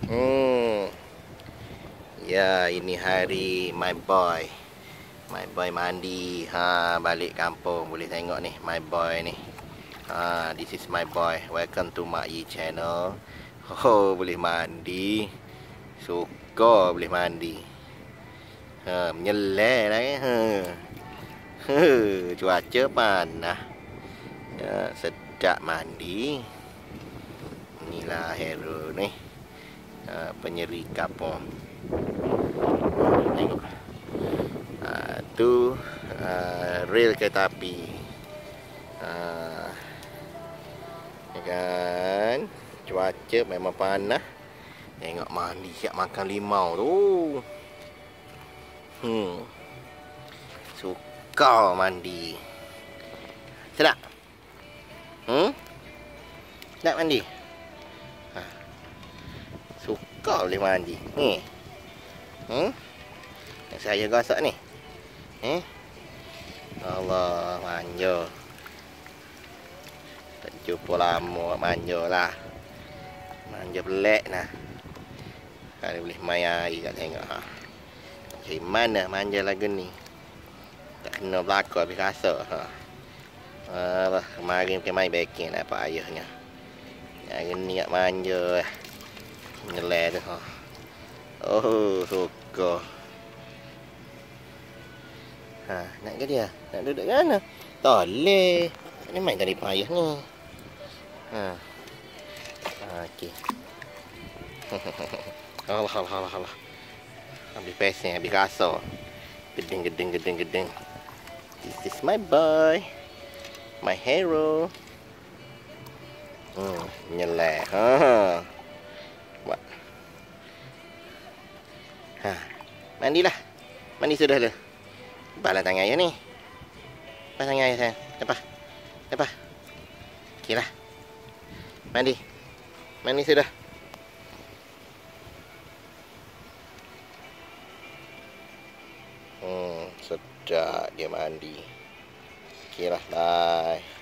Hmm, ya ini hari my boy mandi. Balik kampung boleh tengok ni my boy ni. This is my boy. Welcome to Mak Yi channel. Boleh mandi. Suka boleh mandi. Menyelai lah kan. Cuaca panas. Sedap mandi. Inilah hero ni. Penyeri kapur. Tengok. Tu rel kereta api. Ya kan? Cuaca memang panas. Tengok mandi siap makan limau tu. Suka mandi. Sedap. Sedap mandi. Suka boleh mandi. Ni. Yang saya gosok ni. Allah, manja. Tak jumpa lama, manja lah. Manja pelik lah. Kalau boleh main air tak tengok. Dari mana manja lagu ni? Tak kena belakang habis rasa. Allah, kemarin pergi main backing lah pak ayahnya. Hari ni tak manja lah. Nyelai tu. Suka. Nak ke dia? Nak duduk ke mana? Tak boleh. Ni main tadi payah ni. Okey. Allah. Habis pesen, habis rasa. Gedeng. This is my boy. My hero. Nyelai. Buat. Mandilah. Mandi sudah dah. Lepas tangan ayah ni. Lepas tangan ayah sayang. Lepas. Okey lah. Mandi sudah. Sedap dia mandi. Okey lah. Bye.